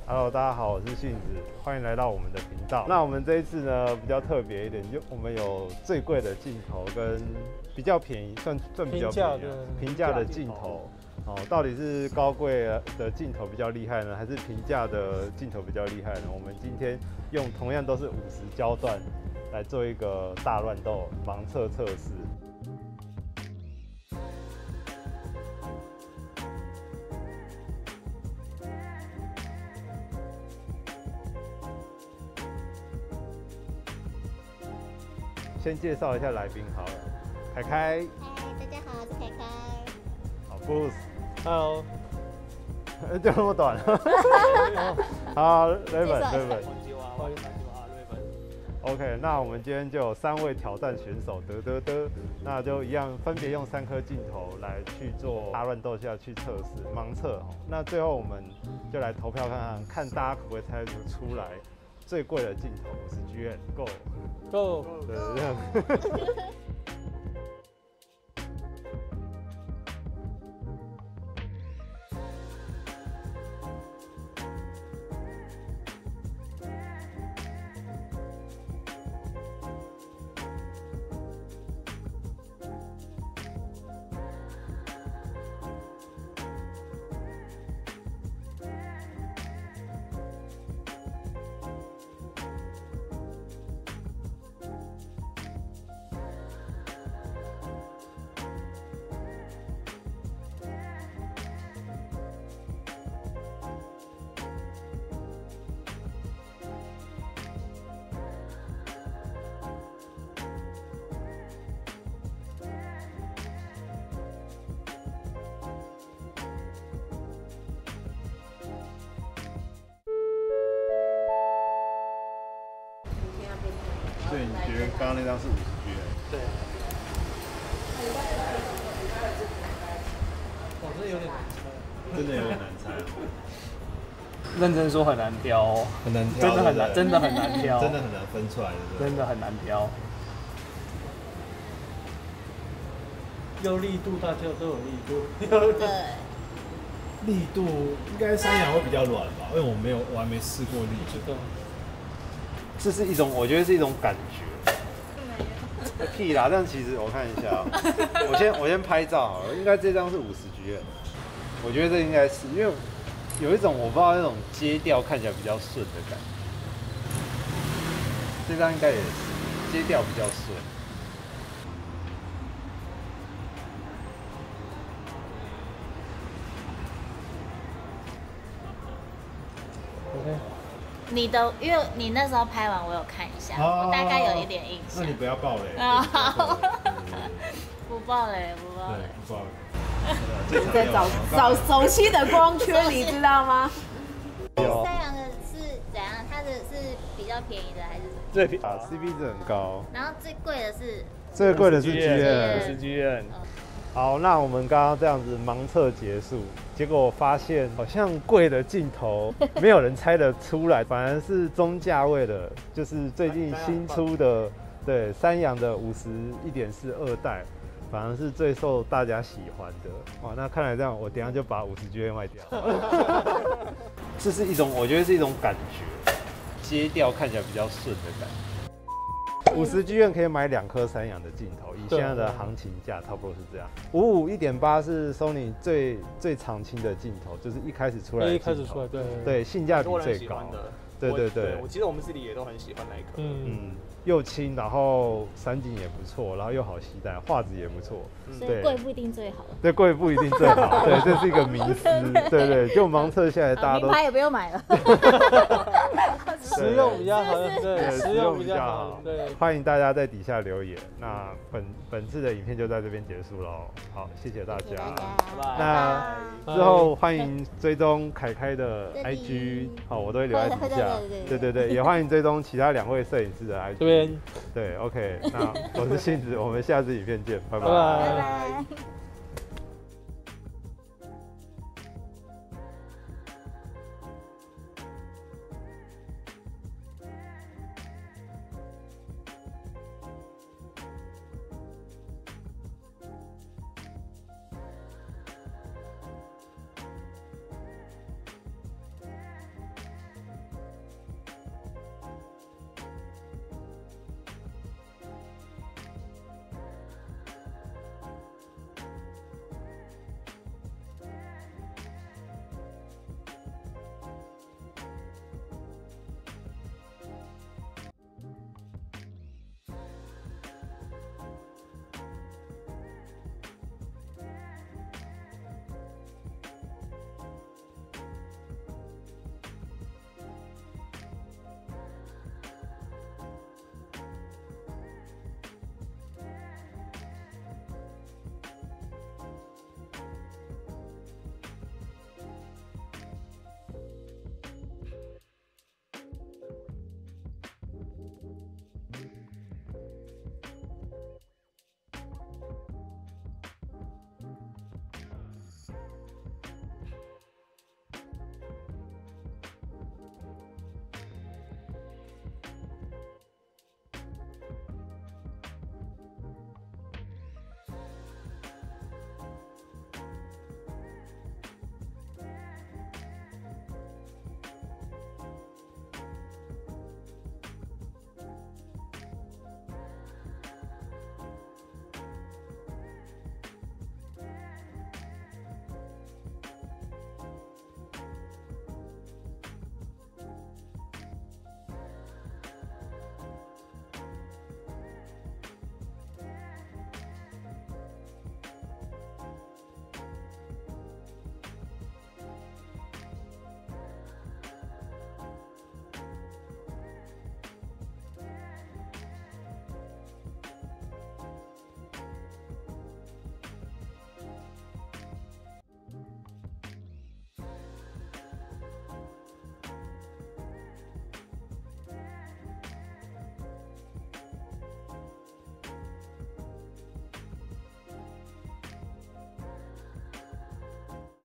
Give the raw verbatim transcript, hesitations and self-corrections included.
Hello， 大家好，我是杏子，欢迎来到我们的频道。那我们这一次呢比较特别一点，就我们有最贵的镜头跟比较便宜，算算比较便宜平价的镜头。哦，到底是高贵的镜头比较厉害呢，还是平价的镜头比较厉害呢？我们今天用同样都是五十焦段来做一个大乱斗盲测测试。 先介绍一下来宾好了，凯凯。 嗨，大家好，我是凯凯。 好 ，Bruce。 Hello。 就那么短。好 ，Raven，Raven。OK， 那我们今天就有三位挑战选手，得得得，那就一样分别用三颗镜头来去做大乱斗下去测试盲测。那最后我们就来投票看看，看大家可不可以猜得出来最贵的镜头五十 G M，Go。 Go， 对，这样。所以你觉得刚刚那张是五十 G？ 对。哦，这有点难猜。 真的有点难猜哦。 认真说很难挑哦， 很难挑， 真的很难，真的很难挑， 真的很难分出来， 真的很难挑。有力度，大家都有力度。 对。 力度应该山羊会比较软吧，因为我没有，我还没试过力度。 这是一种，我觉得是一种感觉。屁啦！但其实我看一下、喔，我先我先拍照好了，应该这张是五十 G M， 我觉得这应该是，因为有一种我不知道那种接调看起来比较顺的感觉。这张应该也是接调比较顺。 你的，因为你那时候拍完，我有看一下，哦、我大概有一点印象。 那你不要爆雷啊！不爆雷，不爆雷， 不爆雷。你在找找熟悉的光圈，你知道吗？ 三洋的是怎样？它的是比较便宜的还是什么？ 最便宜啊 ，C P 值很高。 然后最贵的是？ 最贵的是 G M， 是 G M。 好，那我们刚刚这样子盲测结束，结果我发现好像贵的镜头没有人猜得出来，反而是中价位的，就是最近新出的，对，三洋的五十 一点四二代，反而是最受大家喜欢的。哇，那看来这样，我等一下就把五十 G M 卖掉。这是一种，我觉得是一种感觉，接调看起来比较顺的感觉。 五十 G M 可以买两颗三洋的镜头，以现在的行情价差不多是这样。五五 一点八是 Sony 最最常青的镜头，就是一开始出来的镜头， 一开始出来，对对，性价比最高。对对对， 我记得我们自己也都很喜欢那一颗。 嗯嗯， 又轻，然后山景也不错，然后又好携带，画质也不错。 所以贵不一定最好。 对，贵不一定最好。对，这是一个迷思。对对，就盲测下来，大家都名牌也不用买了。 实用比较好，对， 实用比较好。对，欢迎大家在底下留言。那本本次的影片就在这边结束喽。好，谢谢大家。那之后欢迎追踪凯凯的 I G， 好，我都会留在底下。对对对，也欢迎追踪其他两位摄影师的 I G。这边。对 ，OK， 那我是杏子，我们下次影片见，拜拜。 拜拜。